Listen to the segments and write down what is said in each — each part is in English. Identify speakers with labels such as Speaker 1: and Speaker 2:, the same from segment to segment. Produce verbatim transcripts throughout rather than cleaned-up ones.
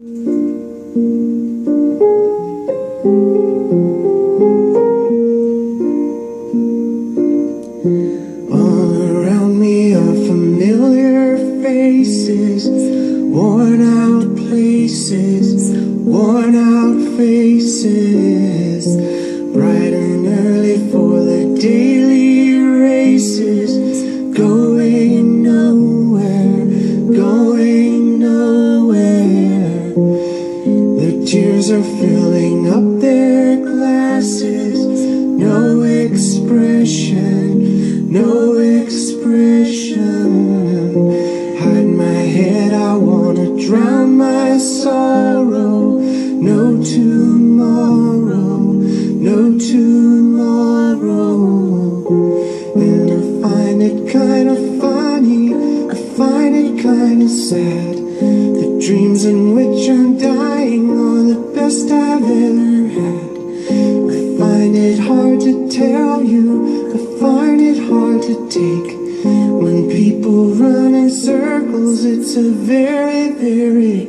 Speaker 1: All around me are familiar faces, worn out places, worn out faces, bright and early for the daily races, going nowhere, going nowhere. The tears are filling up their glasses, no expression, no expression. Hide my head, I wanna drown my sorrow. No tomorrow, no tomorrow. And I find it kinda funny, I find it kinda sad. The dreams in which I'm dying are the best I've ever had. I find it hard to tell you, I find it hard to take. When people run in circles, it's a very, very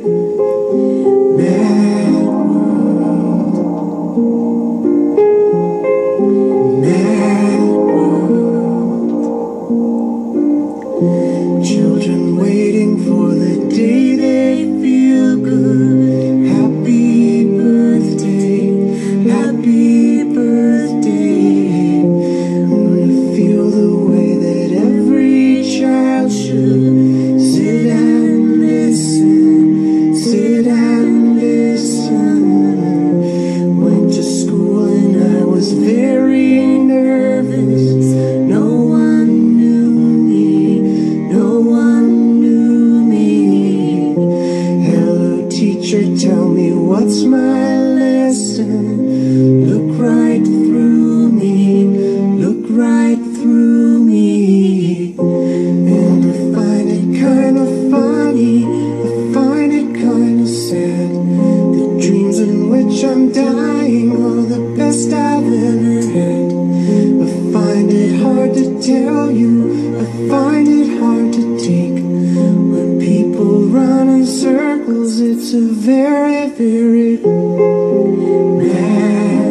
Speaker 1: mad world. Mad world. Children waiting for the day they feel good. Happy birthday, happy birthday. I'm gonna feel the way that every child should. Sit and listen, sit and listen. Went to school and I was very nervous. No one knew me, no one knew me. Hello teacher, tell me what's my lesson. Look right through me, look right through me. And I find it kind of funny, I find it kind of sad. The dreams in which I'm dying are the best I've ever had. I find it hard to tell you, I find it hard to take. When people run in circles, it's a very, very mad